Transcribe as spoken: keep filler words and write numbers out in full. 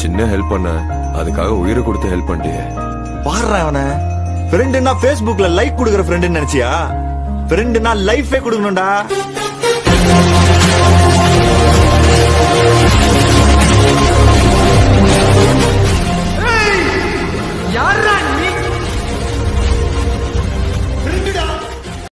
சின்ன ஹெல்ப் பண்ண, அதுக்காக உயிரை கொடுத்து ஹெல்ப் பண்ணிட்டியே. பாடுறா அவன ஃப்ரெண்டுன்னா ஃபேஸ்புக்ல லைக் கொடுக்குற ஃப்ரெண்டுன்னு நினைச்சியா? ஃப்ரெண்டுன்னா லைஃபே கொடுக்கணும்டா.